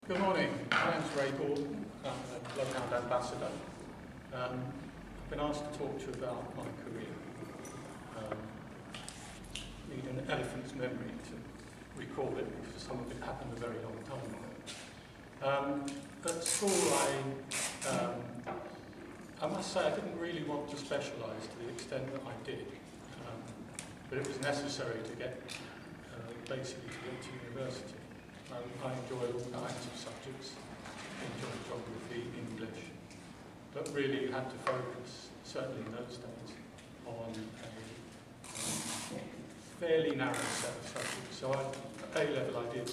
Good morning. My name's Ray Gordon. I'm a Bloodhound ambassador. I've been asked to talk to you about my career. Need an elephant's memory to recall it because some of it happened a very long time ago. At school, I must say I didn't really want to specialise to the extent that I did, but it was necessary to get, basically to get to university. I enjoyed all kinds of subjects, enjoyed geography, English, but really you had to focus, certainly in those days, on a fairly narrow set of subjects. So at A-level I did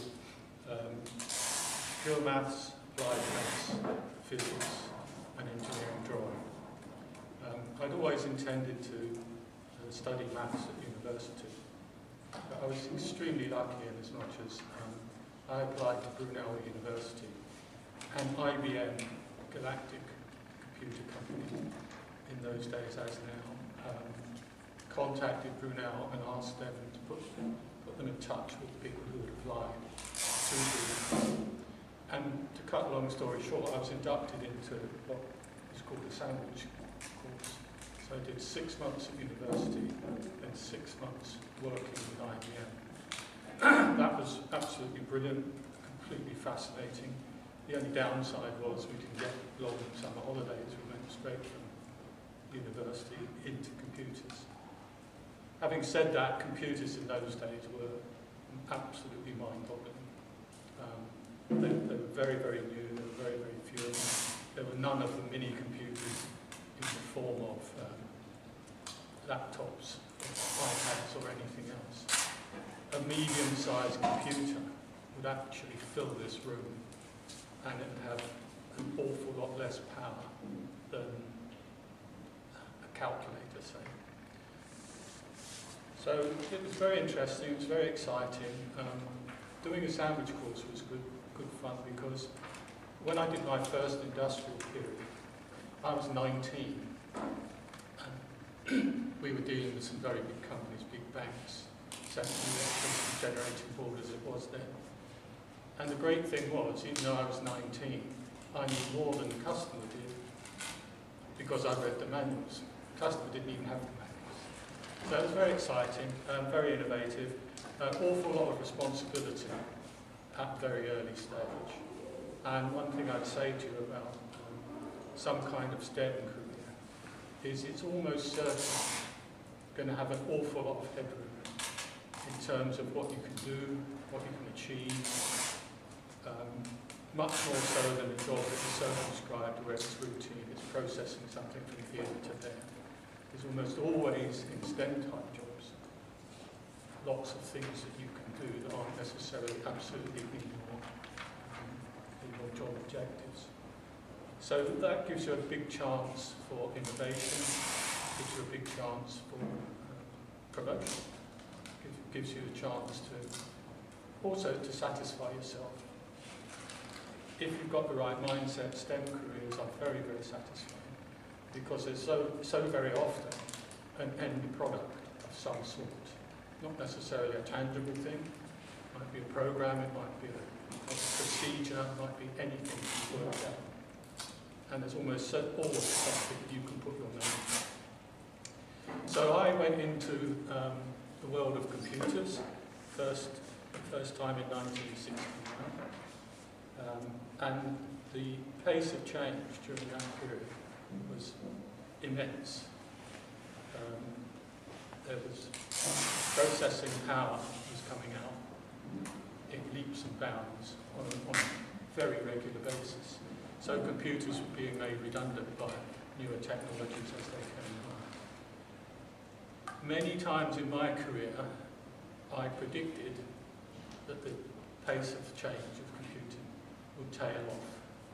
pure maths, applied maths, physics and engineering drawing. I'd always intended to study maths at university, but I was extremely lucky in as much as I applied to Brunel University, and IBM, Galactic Computer Company, in those days as now, contacted Brunel and asked them to put them in touch with the people who had applied to Brunel. And to cut a long story short, I was inducted into what is called a sandwich course. So I did 6 months at university and 6 months working with IBM. That was absolutely brilliant, completely fascinating. The only downside was we didn't get long summer holidays. We went straight from university into computers. Having said that, computers in those days were absolutely mind-boggling. They were very, very new. There were very, very few of them. There were none of the mini computers in the form of laptops, or iPads, or anything else. A medium-sized computer would actually fill this room, and it would have an awful lot less power than a calculator, say. So it was very interesting, it was very exciting. Doing a sandwich course was good fun because when I did my first industrial period, I was 19, and we were dealing with some very big companies, big banks, central electricity generating board as it was then. And the great thing was, even though I was 19, I knew more than the customer did because I read the manuals. The customer didn't even have the manuals. So it was very exciting, very innovative, an awful lot of responsibility at a very early stage. And one thing I'd say to you about some kind of STEM career is it's almost certainly going to have an awful lot of headroom in terms of what you can do, what you can achieve, much more so than a job that is circumscribed where it's routine, it's processing something from here to there. There's almost always in STEM-type jobs lots of things that you can do that aren't necessarily absolutely in your job objectives. So that gives you a big chance for innovation, gives you a big chance for promotion. Gives you a chance to also to satisfy yourself. If you've got the right mindset, STEM careers are very, very satisfying because there's so very often an end product of some sort. Not necessarily a tangible thing. It might be a program, it might be a procedure, it might be anything you work out. And there's almost always something you can put your name on. So I went into the world of computers, first time in 1969, and the pace of change during that period was immense. There was processing power was coming out in leaps and bounds on a very regular basis. So computers were being made redundant by newer technologies as they came along. Many times in my career, I predicted that the pace of change of computing would tail off.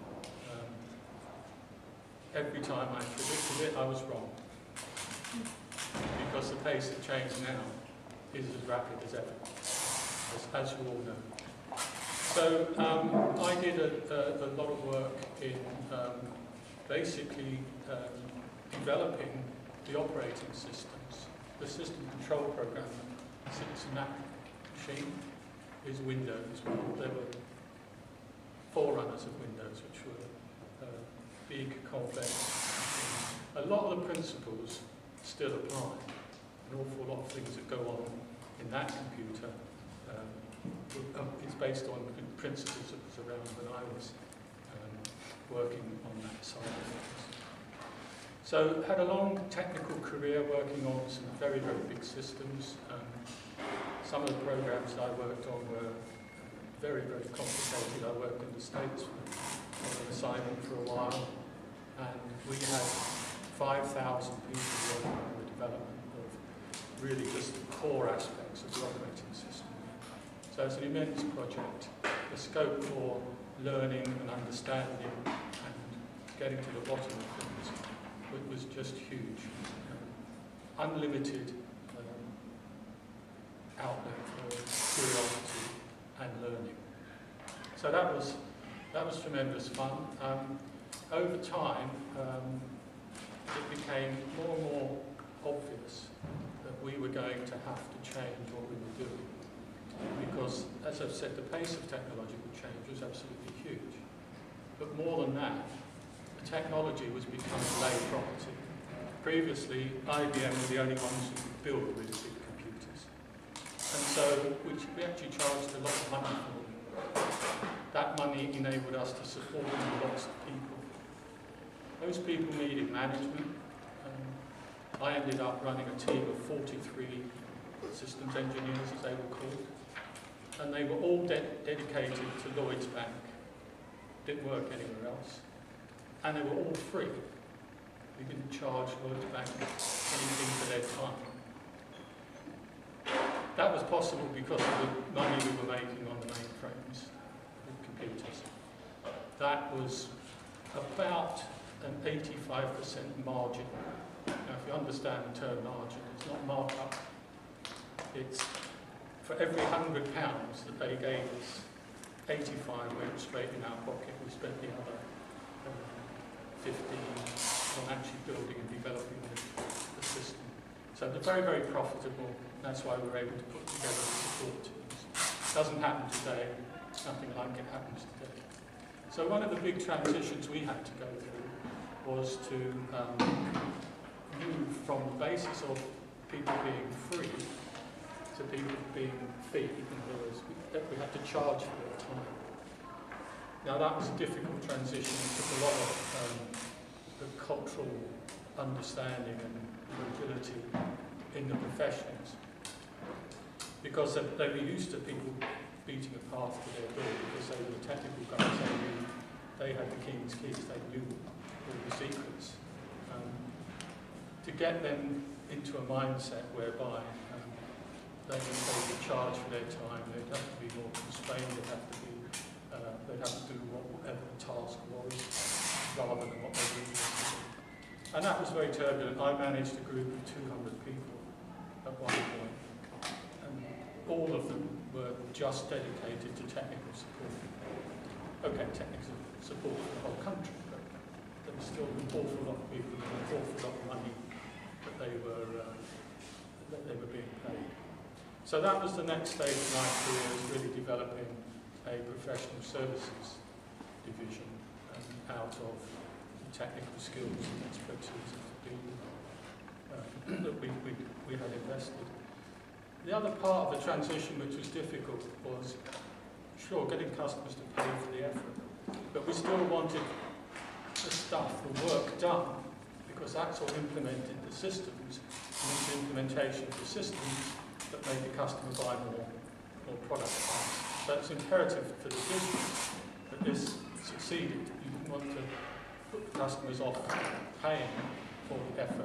Every time I predicted it, I was wrong. Because the pace of change now is as rapid as ever, as you all know. So I did a lot of work in basically developing the operating systems. The system control program sits in that machine is Windows. Well, there were forerunners of Windows, which were big, complex. A lot of the principles still apply. An awful lot of things that go on in that computer is based on principles that was around when I was working on that side of things. So had a long technical career working on some very, very big systems. Some of the programs I worked on were very, very complicated. I worked in the States on an assignment for a while, and we had 5,000 people working on the development of really just the core aspects of the operating system. So it's an immense project. The scope for learning and understanding and getting to the bottom of things was just huge. Unlimited outlet for curiosity and learning. So that was tremendous fun. Over time, it became more and more obvious that we were going to have to change what we were doing. Because, as I've said, the pace of technological change was absolutely huge. But more than that, the technology was becoming lay property. Previously, IBM were the only ones who could build really big computers. And so we actually charged a lot of money for them. That money enabled us to support lots of people. Those people needed management. I ended up running a team of 43 systems engineers, as they were called. And they were all dedicated to Lloyds Bank. Didn't work anywhere else. And they were all free. We didn't charge Lloyds Bank anything for their time. That was possible because of the money we were making on the mainframes with computers. That was about an 85% margin. Now, if you understand the term margin, it's not markup. It's for every £100 that they gave us, 85 went straight in our pocket. We spent the other 15 on actually building and developing the system. So they're very, very profitable. That's why we're able to put together the support teams. Doesn't happen today. Nothing like it happens today. So one of the big transitions we had to go through was to move from the basis of people being free to people being fee. In other words, we had to charge for their time. Now that was a difficult transition. It took a lot of the cultural understanding and mobility in the professions, because they were used to people beating a path to their door because they were the technical guys. They had the king's keys. They knew all the secrets. To get them into a mindset whereby they would charge for their time, they'd have to be more constrained, they'd have to do whatever the task was, rather than what they really wanted to do. And that was very turbulent. I managed a group of 200 people at one point, and all of them were just dedicated to technical support. Okay, technical support for the whole country, but there was still an awful lot of people and an awful lot of money that they were being paid. So that was the next stage in my career, was really developing a professional services division out of the technical skills and expertise of the people that we had invested. The other part of the transition which was difficult was, sure, getting customers to pay for the effort, but we still wanted the stuff, the work done, because that's what implemented the systems, and it's the implementation of the systems that made the customer buy more products. So it's imperative for the business that this succeeded. You didn't want to put the customers off paying for the effort,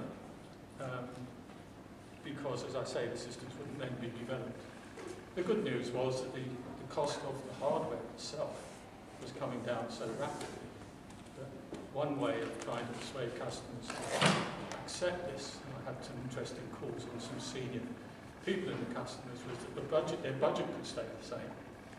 because, as I say, the systems wouldn't then be developed. The good news was that the cost of the hardware itself was coming down so rapidly that one way of trying to persuade customers to accept this, and I had some interesting calls on some senior people in the customers, was that their budget could stay the same.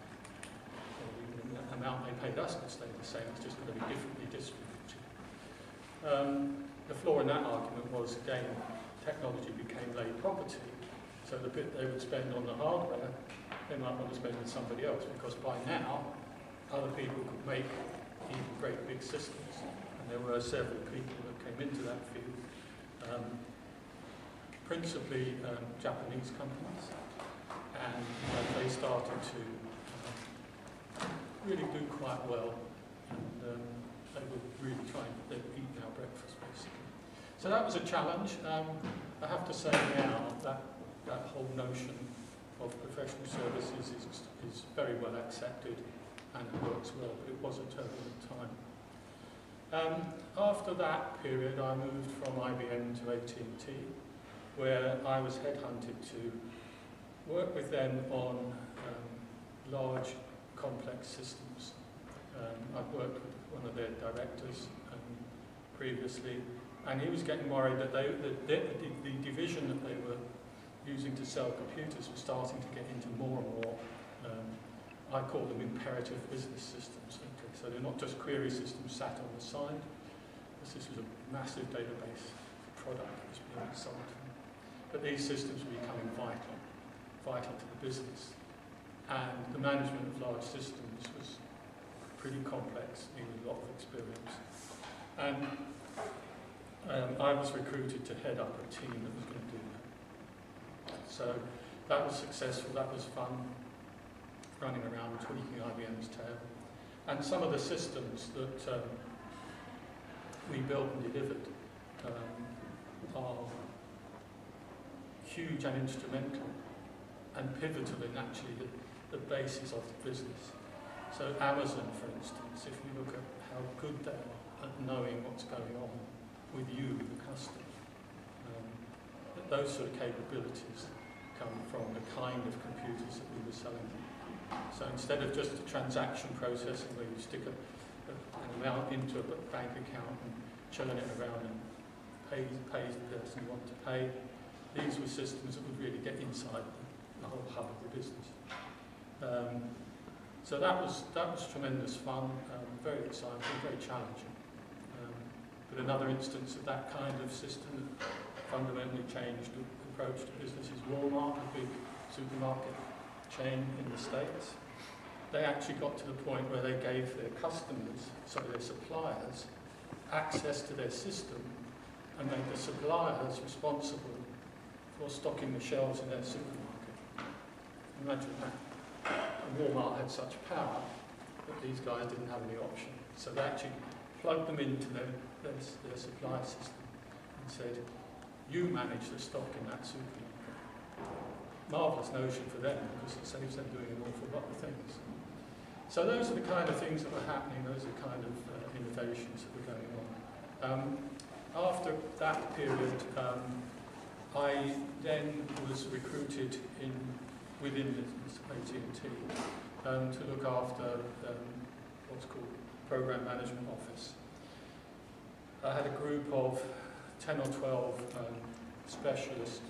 The amount they paid us could stay the same, it's just going to be differently distributed. The flaw in that argument was, again, technology became lay property, so the bit they would spend on the hardware, they might want to spend on somebody else, because by now, other people could make even great big systems, and there were several people that came into that field, principally Japanese companies, and they started to really do quite well, and they were really trying, they were eating our breakfast basically. So that was a challenge. I have to say now that that whole notion of professional services is very well accepted and it works well, but it was a turbulent time. After that period, I moved from IBM to AT&T, where I was headhunted to work with them on large, complex systems. I'd worked with one of their directors previously, and he was getting worried that the division that they were using to sell computers was starting to get into more and more, I call them imperative business systems. Okay? So they're not just query systems sat on the side. This was a massive database product that was being sold. But these systems were becoming vital to the business. And the management of large systems was pretty complex, needed a lot of experience. And I was recruited to head up a team that was going to do that. So that was successful, that was fun, running around tweaking IBM's tail. And some of the systems that we built and delivered are huge and instrumental and pivotal in actually the basis of the business. So Amazon, for instance, if you look at how good they are at knowing what's going on with you, the customer, those sort of capabilities come from the kind of computers that we were selling them. So instead of just the transaction processing where you stick an amount into a bank account and churn it around and pays the person you want to pay, these were systems that would really get inside the whole hub of the business. So that was tremendous fun, very exciting, very challenging. But another instance of that kind of system that fundamentally changed the approach to business is Walmart, a big supermarket chain in the States. They actually got to the point where they gave their customers, sorry, their suppliers, access to their system and made the suppliers responsible for stocking the shelves in their supermarket. Imagine that. And Walmart had such power that these guys didn't have any option. So they actually plugged them into their supply system and said, you manage the stock in that supermarket. Marvellous notion for them because it saves them doing an awful lot of things. So those are the kind of things that were happening, those are the kind of innovations that were going on. After that period, I then was recruited within AT&T to look after what's called Program Management Office. I had a group of 10 or 12 specialist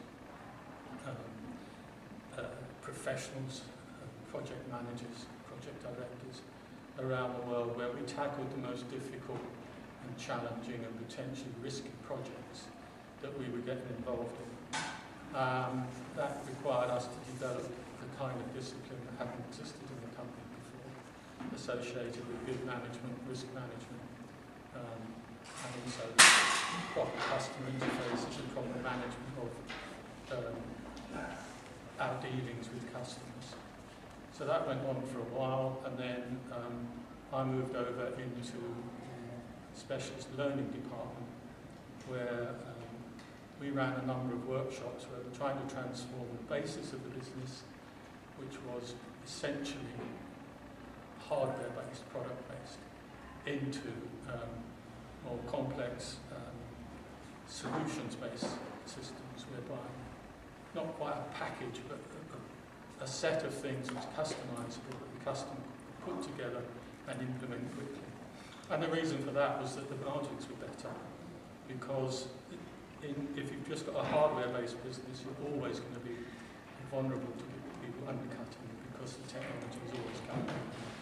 professionals, project managers, project directors around the world where we tackled the most difficult and challenging and potentially risky projects that we were getting involved in. That required us to develop the kind of discipline that hadn't existed in the company before, associated with good management, risk management, and also proper customer interfaces and proper management of our dealings with customers. So that went on for a while, and then I moved over into the specialist learning department, where we ran a number of workshops where we were trying to transform the basis of the business, which was essentially hardware-based, product-based, into more complex solutions-based systems, whereby not quite a package, but a set of things which are customizable that the customer could put together and implement quickly. And the reason for that was that the margins were better, because if you've just got a hardware-based business, you're always going to be vulnerable to people undercutting you because the technology is always coming.